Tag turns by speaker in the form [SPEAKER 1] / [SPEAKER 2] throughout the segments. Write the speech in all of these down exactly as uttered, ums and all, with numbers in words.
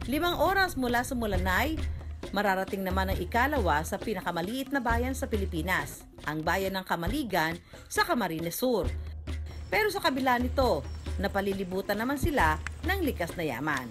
[SPEAKER 1] Limang oras mula sa Mulanay, mararating naman ang ikalawa sa pinakamaliit na bayan sa Pilipinas, ang bayan ng Camaligan sa Camarines Sur. Pero sa kabila nito, napalilibutan naman sila ng likas na yaman.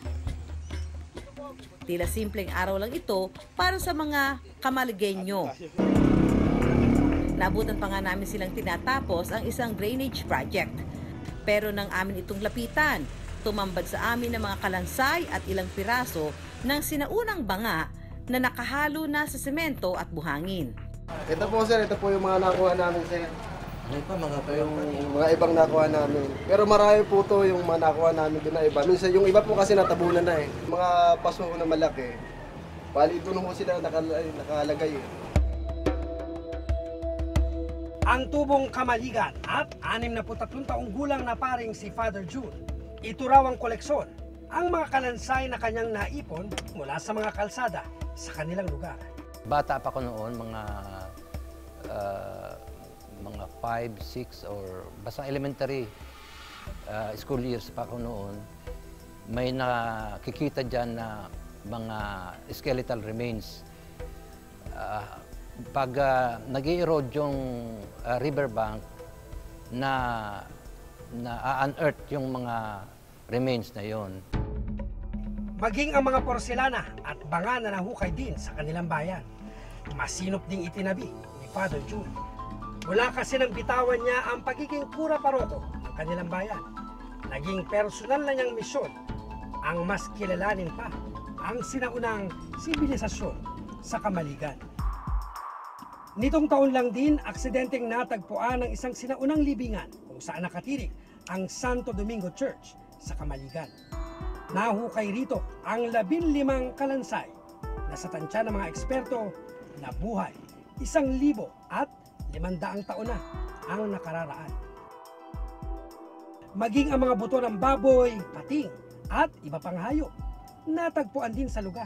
[SPEAKER 1] Tila simpleng araw lang ito para sa mga Camaligenyo. Nabutan pa nga namin silang tinatapos ang isang drainage project. Pero nang amin itong lapitan, tumambad sa amin ng mga kalansay at ilang piraso ng sinaunang banga na nakahalo na sa semento at buhangin.
[SPEAKER 2] Ito po sir, ito po yung mga nakuha namin sir.
[SPEAKER 3] Ano pa mga
[SPEAKER 2] Yung mga ibang nakuha namin. Pero marami po to yung mga nakuha namin doon na iba. Minsan yung iba po kasi natabunan na eh. Mga paso na malaki. Bali doon po sila nakalagay, nakalagay eh.
[SPEAKER 4] Ang tubong Camaligan at anim na tatlong taong gulang na paring si Father June. Ito raw ang koleksyon, ang mga kalansay na kanyang naipon mula sa mga kalsada sa kanilang lugar.
[SPEAKER 3] Bata pa ko noon, mga uh, mga five, six or basta elementary uh, school years pa ko noon, may nakikita dyan na mga skeletal remains. Uh, pag uh, nag-i-erode yung uh, riverbank na na-unearth yung mga remains na yon.
[SPEAKER 4] Maging ang mga porselana at banga na nahukay din sa kanilang bayan, masinop ding itinabi ni Father June. Mula kasi nang bitawan niya ang pagiging pura paroko ng kanilang bayan, naging personal na niyang misyon ang mas kilalanin pa ang sinaunang sibilisasyon sa Camaligan. Nitong taon lang din, aksidenteng natagpuan ng isang sinaunang libingan kung saan nakatirik ang Santo Domingo Church sa Camaligan. Nahukay rito ang labing limang kalansay na sa tansya ng mga eksperto na buhay isang libo at limandaang taon na ang nakararaan. Maging ang mga buto ng baboy, pating at iba pang hayop natagpuan din sa lugar.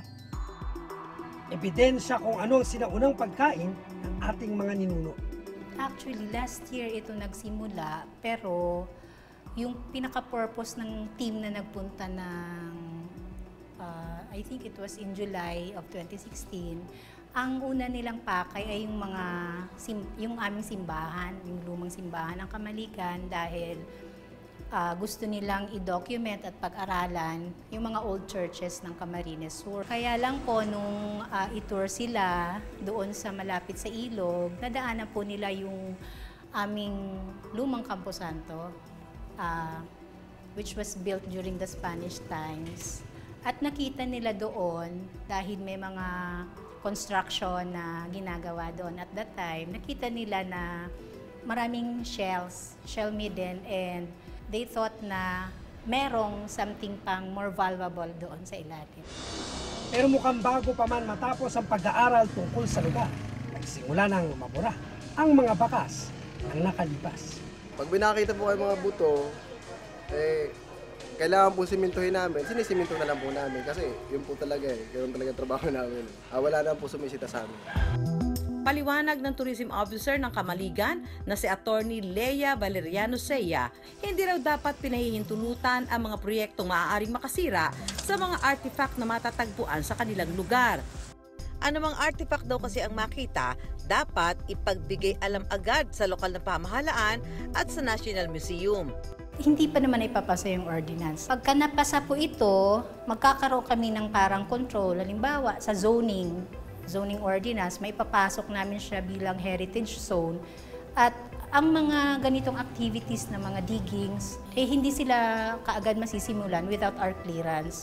[SPEAKER 4] Ebidensya kung ano ang sinaunang pagkain ng ating mga ninuno.
[SPEAKER 5] Actually, last year ito nagsimula, pero yung pinaka-purpose ng team na nagpunta ng, uh, I think it was in July of twenty sixteen, ang una nilang pakay ay yung mga, sim, yung aming simbahan, yung lumang simbahan ng Camaligan, dahil uh, gusto nilang i-document at pag-aralan yung mga old churches ng Camarines Sur. Kaya lang po, nung uh, itour sila doon sa malapit sa ilog, nadaanan po nila yung aming lumang Camposanto, uh, which was built during the Spanish times. At nakita nila doon, dahil may mga construction na ginagawa doon at that time, nakita nila na maraming shells, shell midden, and they thought na merong something pang more valuable doon sa ilalim.
[SPEAKER 4] Pero mukhang bago pa man matapos ang pag-aaral tungkol sa lugar, nagsimula ng mabura ang mga bakas ng nakalipas.
[SPEAKER 2] Pag binakita po kayo mga buto, eh, kailangan po simintuhin namin. Sinisiminto na lang po namin kasi yun po talaga eh. Ganun talaga trabaho namin. Ah, wala na po sumisita sa amin.
[SPEAKER 1] Paliwanag ng tourism officer ng Camaligan na si Attorney Lea Valeriano Seya, hindi raw dapat pinahihintulutan ang mga proyektong maaaring makasira sa mga artifact na matatagpuan sa kanilang lugar. Anumang artifact daw kasi ang makita, dapat ipagbigay alam agad sa lokal na pamahalaan at sa National Museum.
[SPEAKER 5] Hindi pa naman ipapasa yung ordinance. Pagka napasa po ito, magkakaroon kami ng parang control. Halimbawa, sa zoning, zoning ordinance, may papasok namin siya bilang heritage zone. At ang mga ganitong activities na mga diggings, eh hindi sila kaagad masisimulan without our clearance.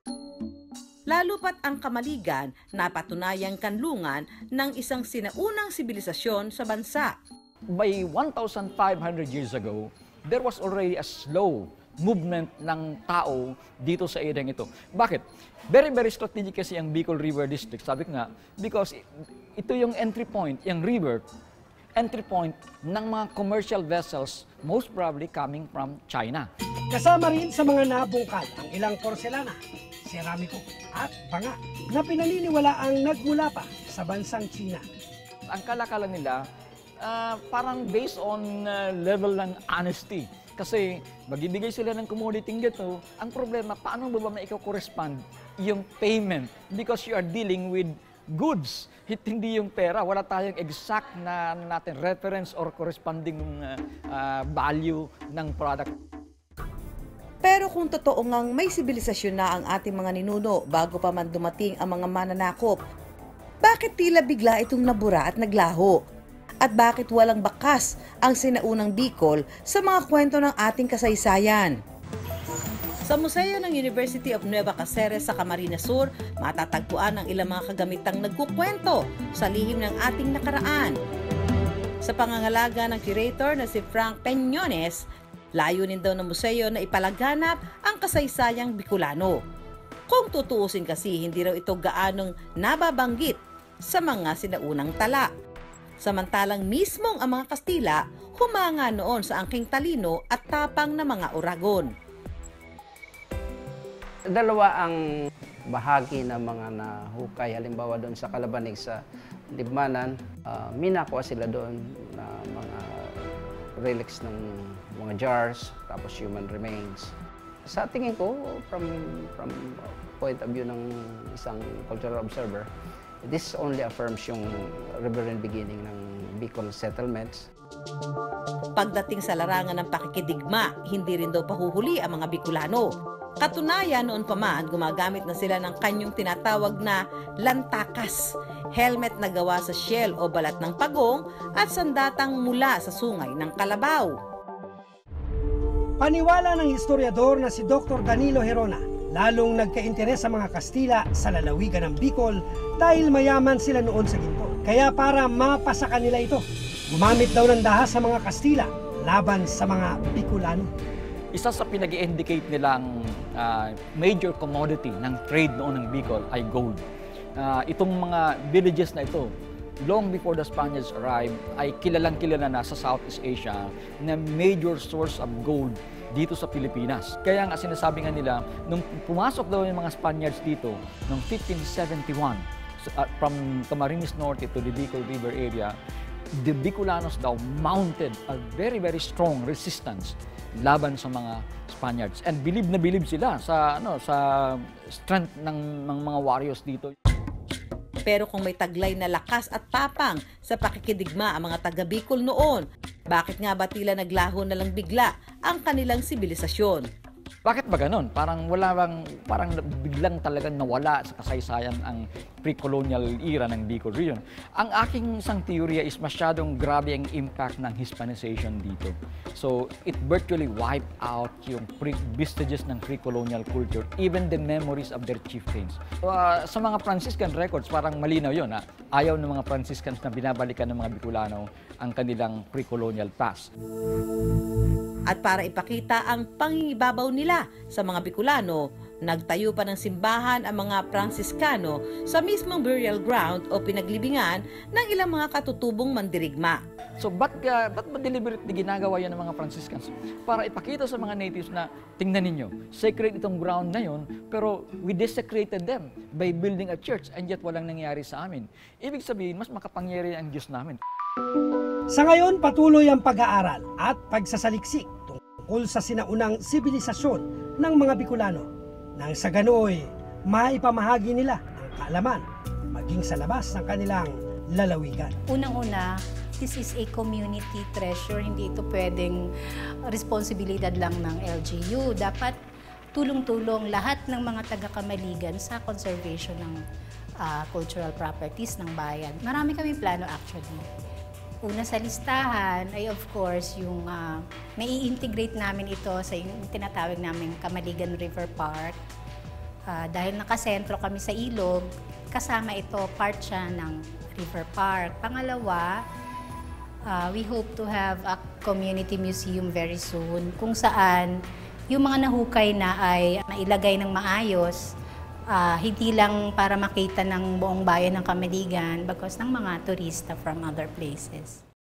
[SPEAKER 1] Lalo pat ang Camaligan, napatunayang kanlungan ng isang sinaunang sibilisasyon sa bansa.
[SPEAKER 6] By one thousand five hundred years ago, there was already a slow movement ng tao dito sa area ito. Bakit? Very, very strategic kasi ang Bicol River District. Sabi ko nga, because ito yung entry point, yung river, entry point ng mga commercial vessels, most probably coming from China.
[SPEAKER 4] Kasama rin sa mga nabungkal ang ilang porselana, seramiko at banga na pinaniniwala ang nagmula pa sa bansang China.
[SPEAKER 6] Ang kalakala nila, uh, parang based on uh, level ng honesty. Kasi Magbibigay sila ng commodity ganito. Ang problema, paano ba ba maiko-correspond yung payment? Because you are dealing with goods, hindi yung pera. Wala tayong exact na ano natin reference or corresponding uh, uh, value ng product.
[SPEAKER 1] Pero kung totoo ngang may sibilisasyon na ang ating mga ninuno bago pa man dumating ang mga mananakop, bakit tila bigla itong nabura at naglaho? At bakit walang bakas ang sinaunang Bicol sa mga kwento ng ating kasaysayan? Sa Museo ng University of Nueva Cáceres sa Camarines Sur, matatagpuan ang ilang mga kagamitang nagkukwento sa lihim ng ating nakaraan. Sa pangangalaga ng curator na si Frank Peñones, layunin daw ng museo na ipalaganap ang kasaysayang Bicolano. Kung tutuusin kasi, hindi raw ito gaanong nababanggit sa mga sinaunang tala. Samantalang mismong ang mga Kastila humanga noon sa angking talino at tapang na mga Oragon.
[SPEAKER 7] Dalawa ang bahagi ng mga nahukay. Halimbawa doon sa Kalabanig sa Libmanan, uh, minakuha sila doon na mga relics ng mga jars, tapos human remains. Sa tingin ko, from, from point of view ng isang cultural observer, this only affirms yung riverine beginning ng Bicol settlements.
[SPEAKER 1] Pagdating sa larangan ng pakikidigma, hindi rin daw pahuhuli ang mga Bicolano. Katunayan, noon pa man, gumagamit na sila ng kanyang tinatawag na lantakas, helmet na gawa sa shell o balat ng pagong at sandatang mula sa sungay ng kalabaw.
[SPEAKER 4] Paniwala ng historiador na si Doctor Danilo Herona, lalong nagka-interes sa mga Kastila sa lalawigan ng Bicol dahil mayaman sila noon sa ginto. Kaya para mapasa kanila ito, gumamit daw ng dahas sa mga Kastila laban sa mga Bicolano.
[SPEAKER 6] Isa sa pinag-indicate nilang uh, major commodity ng trade noon ng Bicol ay gold. Uh, itong mga villages na ito, long before the Spaniards arrived, ay kilalang kilala na sa Southeast Asia na major source of gold dito sa Pilipinas. Kaya nga sinasabi nga nila, nung pumasok daw yung mga Spaniards dito, noong fifteen seventy-one, uh, from Camarines Norte to the Bicol River area, the Bicolanos daw mounted a very, very strong resistance laban sa mga Spaniards. And believe na believe sila sa, ano, sa strength ng, ng mga warriors dito.
[SPEAKER 1] Pero kung may taglay na lakas at tapang sa pakikidigma ang mga taga-Bicol noon, bakit nga ba tila naglaho na lang bigla ang kanilang sibilisasyon?
[SPEAKER 6] Bakit ba ganun? Parang wala bang, parang biglang talagang nawala sa kasaysayan ang pre-colonial era ng Bicol region. Ang aking isang teorya is masyadong grabe ang impact ng Hispanization dito. So, it virtually wiped out yung vestiges ng pre-colonial culture, even the memories of their chieftains. So, uh, sa mga Franciscan records, parang malinaw yun. Ha? Ayaw ng mga Franciscans na binabalikan ng mga Bicolano ang kanilang pre-colonial past.
[SPEAKER 1] At para ipakita ang pangingibabaw nila sa mga Bicolano, nagtayo pa ng simbahan ang mga Franciscano sa mismong burial ground o pinaglibingan ng ilang mga katutubong mandirigma.
[SPEAKER 6] So, ba't, uh, ba't ba deliberately ginagawa yan ng mga Franciscans? Para ipakita sa mga natives na, tingnan ninyo, sacred itong ground na yun, pero we desecrated them by building a church, and yet walang nangyari sa amin. Ibig sabihin, mas makapangyarihan ang Diyos namin.
[SPEAKER 4] Sa ngayon, patuloy ang pag-aaral at pagsasaliksik tungkol sa sinaunang sibilisasyon ng mga Bicolano. Nang sa ganooy, maipamahagi nila ang kaalaman maging sa labas ng kanilang lalawigan.
[SPEAKER 5] Unang-una, this is a community treasure. Hindi ito pwedeng responsibilidad lang ng L G U. Dapat tulong-tulong lahat ng mga taga-Kamaligan sa conservation ng uh, cultural properties ng bayan. Marami kami plano actually. Una sa listahan ay of course yung uh, mai-integrate namin ito sa yung tinatawag naming Kamaligan River Park. Uh, dahil nakasentro kami sa ilog, kasama ito, part siya ng River Park. Pangalawa, uh, we hope to have a community museum very soon kung saan yung mga nahukay na ay nailagay ng maayos, uh, hindi lang para makita ng buong bayan ng Kamaligan, bagkus ng mga turista from other places.